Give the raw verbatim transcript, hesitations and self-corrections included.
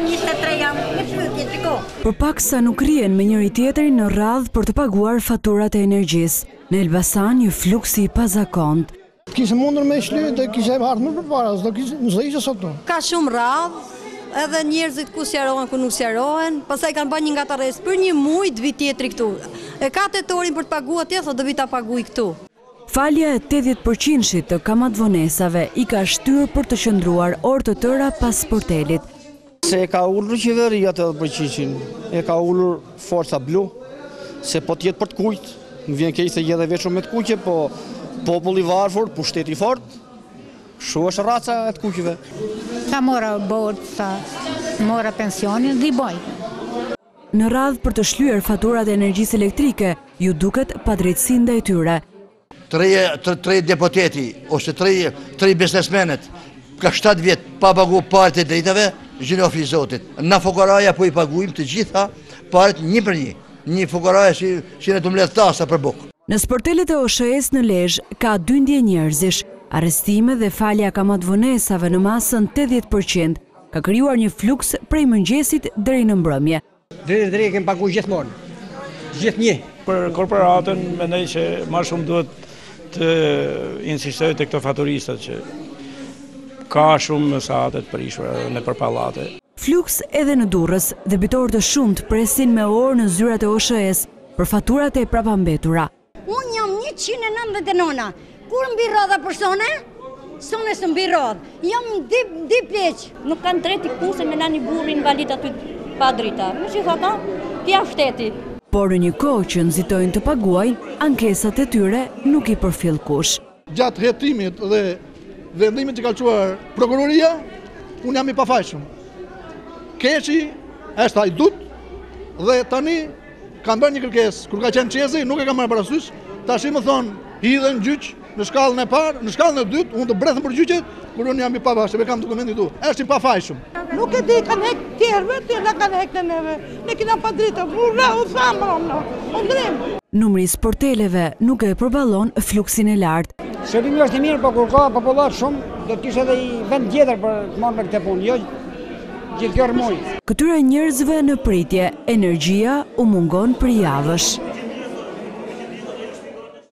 milion njëzet e tre jam në pyetje, shiko. Për pak sa nuk rrihen me njëri tjetrin në radhë për të paguar faturat e energjisë. Në Elbasan një fluksi i pazakont. Kishë mundur me shly dhe kishë e ardhur më përpara, s'do ishte sot. Ka shumë radhë, edhe njerëzit ku sqarohen, ku nuk sqarohen, pastaj kanë bërë një ngatarresë për një muaj të vi tjetri këtu. E ka tetorin për të paguar atje, thotë do vi ta paguaj këtu. Falja e tetëdhjetë përqind të kamatvonesave i ka shtyrë për të qëndruar orë të tëra pas sportelit. Se e ka ullur qeveria të përqind, e ka ullur Forca Blu, se po tjetë për të kujt, më vjen keq se gjithë veç me të kuqe, po populli varfër, pushteti fort, shu është raca e të kuqeve. Sa mora borca, mora pensionin dhe i boj. Në radhë për të shlyer faturat e energjisë elektrike, ju duket padrejtësi ndaj tyre. Tre deputeti ose tre biznesmenet ka shtatë vjet pa pagu parët e drejtave, gjinofi i Zotit. Na fukaraja po i paguim të gjitha parët një për një. Një fukaraja që ne të mbledh tasa për bukë. Në sportelet e O S H E-s në Lezhë ka dyndje njerëzish, arrestime dhe falja kamatvonesave në masën tetëdhjetë përqind. Ka krijuar një fluks prej mëngjesit deri në mbrëmje. Drejt drejt kem pagu gjithmonë. Gjithnjë. Për korporatën mendoj që më shumë duhet të insistoj tek këto faturistat që ka shumë mesate të prishura në përpallate. Fluks edhe në Durrës, debitorë të shumt presin me orë në zyrat e O S H E-s për faturat e prapambetura. Unë jam njëqind e nëntëdhjetë e nëna. Kur mbi rrodha persone? Sone së mbi rrodhë. Jam di pleq. Nuk kanë drejt i kuse me nani burrin invalid aty pa drita. Më që thata, kja shteti. Por në një kohë që nxitojnë të paguajnë, ankesat e tyre nuk i përfill kush. Gjatë hetimit dhe vendimit që ka quar prokuroria, unë jam i pafajshëm. Keqi është ai dut dhe tani kam bërë një kërkesë. Kur ka qenë qezi, nuk e kam marrë parasysh. Tash më thon, hidhen gjyq në shkallën e parë, në shkallën e dytë, unë të brethem për gjyqet, kur unë jam i pafajshëm, e kam dokumentin këtu. Është i pafajshëm. Nuk e di, kanë hek tjerëve, tjerë kanë hek të neve. Ne kina pa drita, burra, u thamë, në, u ndrim. Numri i sporteleve nuk e përballon fluksin e lartë. Shërbimi është i mirë, po kur ka popullat shumë, do të kishte edhe i vend tjetër për të marrë me këtë punë, jo gjithë kjo rëmuj. Këtyre njerëzve në pritje, energjia u mungon për javësh.